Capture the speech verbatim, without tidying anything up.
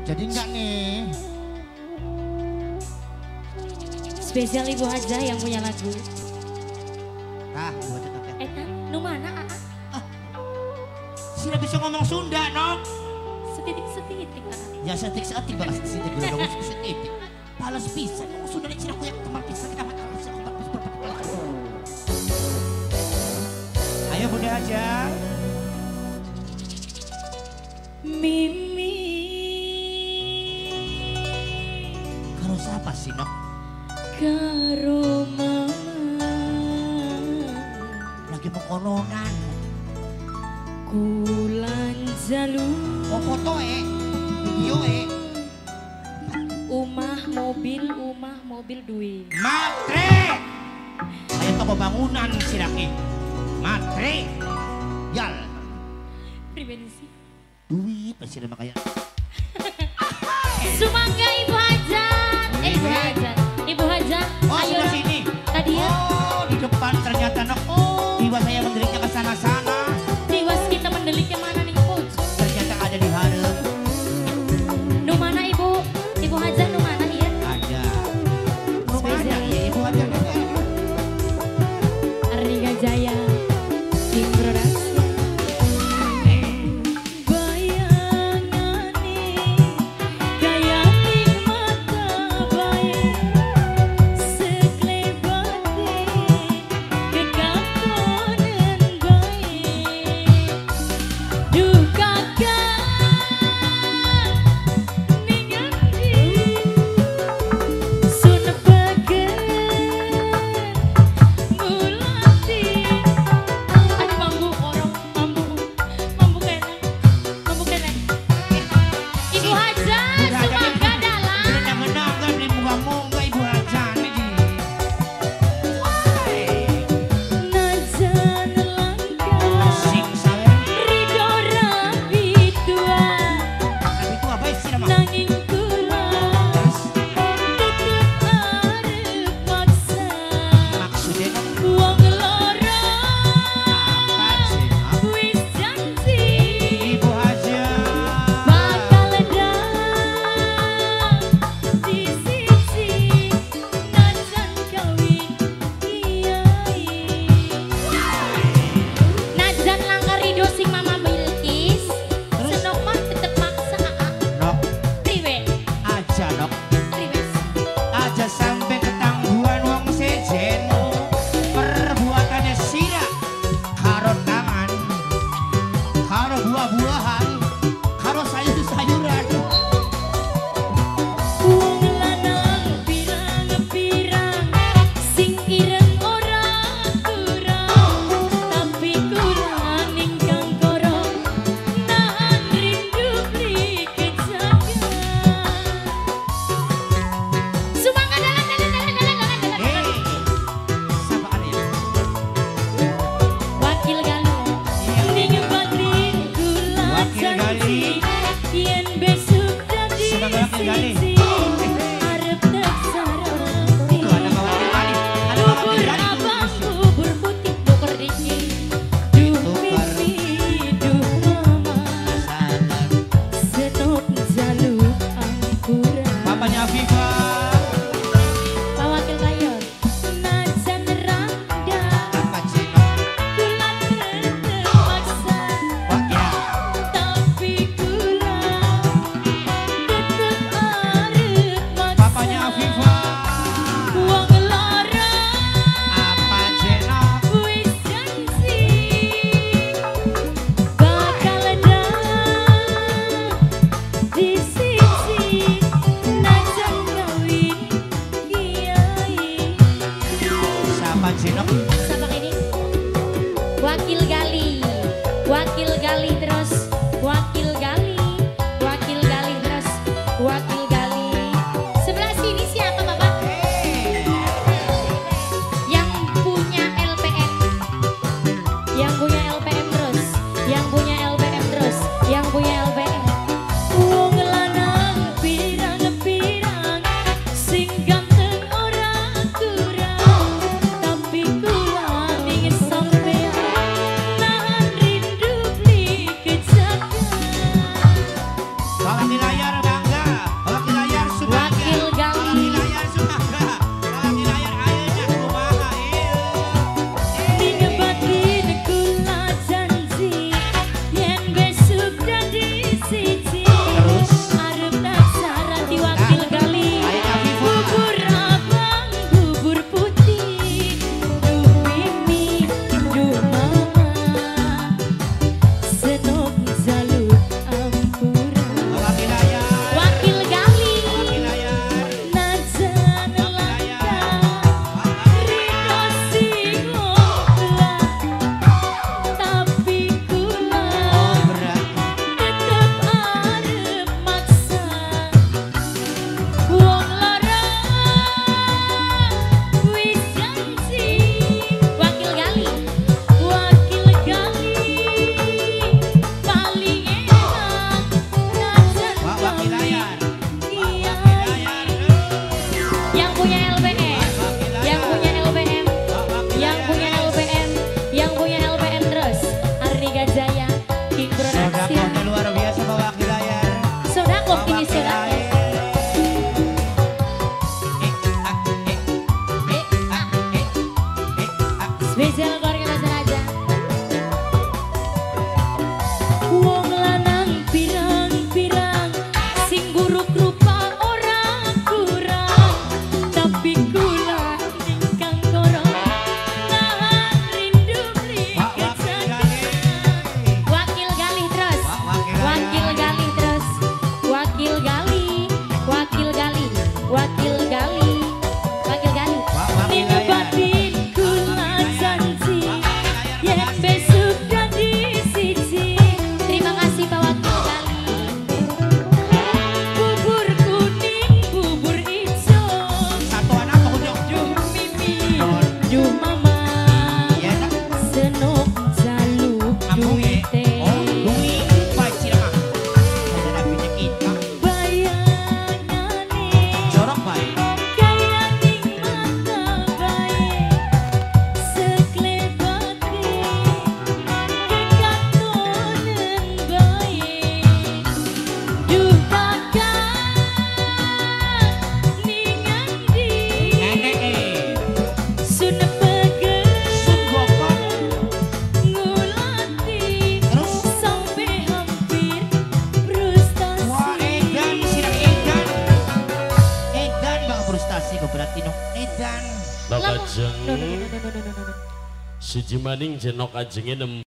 Jadi enggak nih. Spesial Ibu Hajah yang punya lagu. Ah, buat tetap ya. Eh, nu mana? Ah, sudah bisa ngomong Sunda, Nok. Setitik-setitik. Ya setik-setik bahas setitik dulu dong setitik. Palas bisa ngomong Sunda nih aku yang teman bisa kita makan bisa aku bagus berapa. Ayo Bunda Hajah. Mimi. Kalau siapa sih, Nok? Karo mama. Lagi mau kononan. Kulan jalu. Oh foto eh, video eh. Umah mobil, umah mobil duit. Matre. Ayo toko bangunan si Raki. Matre. Yal. Pribadi sih. Duit pasti ada makanya. Sumangga Ibu Hajat. Eh Ibu Hajat. Ibu Hajat. Oh ayo sudah sini. Tadi ya. Oh di depan ternyata Nok. Oh. Iwa saya menderiknya ke sana-sana. Tiwas kita mendeliknya mana nih Coach? Ternyata ada di harem. Nu mana Ibu? Ibu Hajat nu mana iya? Ada. Nu mana ya Ibu ada. Arnika Jaya. Tim Production. Salam di layar bangga. Yang punya L B M, yang punya L B M, yang punya L B M, yang punya L B M terus. Arni Gajaya, King Production. Sodakohnya luar biasa bawa layar. Sodakoh ini sodakoh. Spesial keluarga Basaraja. Wong lanang pirang-pirang sing buruk rupa orang kurang, tapi kula ingkang korong nahan rindu mriket saking. Wakil Galih terus, wakil Galih terus, wakil Galih, wakil Galih, wakil Galih, wakil Galih. Ning batin kula janji yen besok dadi siji. Terima kasih Pak Wakil Galih. Bubur kuning, bubur ijo, Satu anak aku nyok. duh mimi, duh mama, Iya nak. senok jaluk duite. Oh, duit. Baik sirah. Ada nabinya kita. Bayangane Jorok baik. kaya ning mata bae, seklebate kekatonen bae. Duh kakak ning endi Nenek eh. sun pegen Sun gokong. ngulati Terus? sampai hampir frustasi. Wah, Edan, sirah Edan. Edan bang frustasi kok berarti no. Edan. Nok Lama. ajeng No, no, no, no, no, no, no, no. siji maning jenok ajenge nem